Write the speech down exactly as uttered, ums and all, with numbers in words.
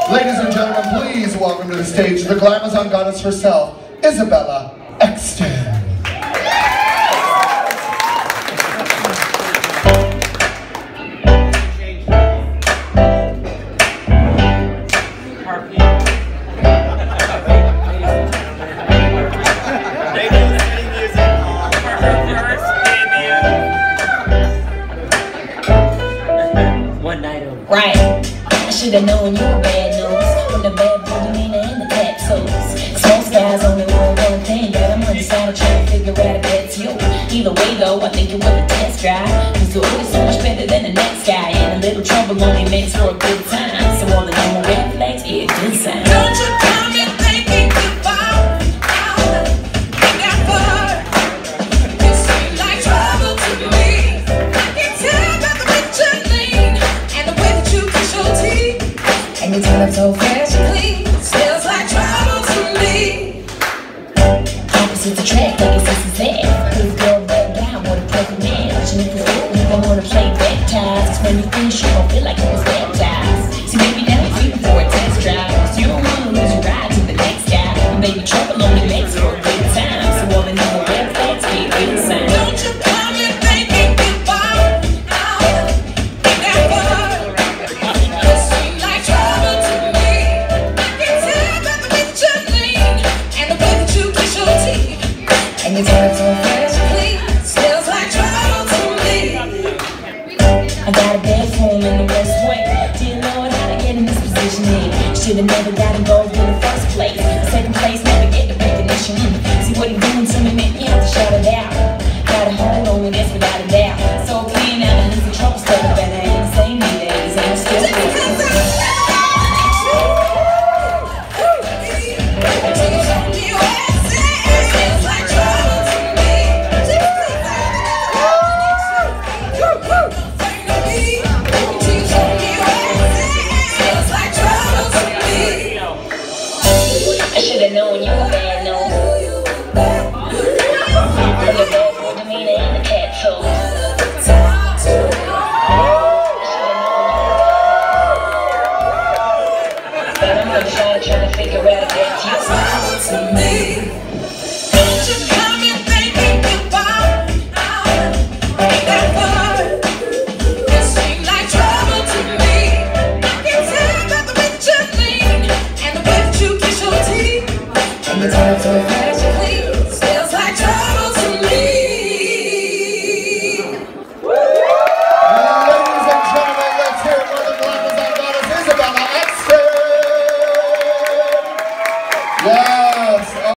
Ladies and gentlemen, please welcome to the stage the Glamazon goddess herself, Isabella Extynn. Right, I should've known you were bad news. From the bad booty and the tattoos. Most guys only want one thing, but I'm undecided trying to figure out if that's you. Either way though, I think it was a test drive. Cause you're always so much better than the next guy. And a little trouble only makes for a good time. So all the normal red flags, yeah, good sign. Don't you come in thinking goodbye. I got far. You seem like trouble to me. I can tell by the picture lean and the way that you kiss your teeth. And you turn up so fresh and clean. Smells like trouble to me. Opposites attract, like it's this is that. Please go back down with a perfect match. And if it's good, you don't wanna play baptized. Cause when you finish, you gon' feel like you was baptized. See, maybe now you're feeling for a test drive. So you don't wanna lose your ride to the next guy. And baby, trouble only makes for a good time. So all the new red flags be a good sign. Don't you come in thinking goodbye. I got far. You seem like trouble to me. I can tell by the way that you lean and the way that you kiss your teeth. And you turn so fresh and clean. Smells like trouble to me. I got a bathroom in the West Wing. Dear Lord, how'd I get in this position here? Should've never got involved in the first place. Second place, never get the recognition. See what he doing to me, man, you have to shout it out. Got a hold on me, that's without a doubt. So clean out and listen trouble stuff, but I ain't the same these days. And I'm still I should've known you were bad news. From the bad boy demeanor and the tattoos. I should've known you. But I'm gonna try trying to figure out if that's you. To me. Don't you come in thinking goodbye. I got far. You seem like trouble to me. I can tell by the way that you lean and the way that you kiss your teeth. And the time so fast and clean. Smells like trouble to me. Ladies and gentlemen, let's hear it for the Glamazon goddess, Isabella Extynn. Yeah.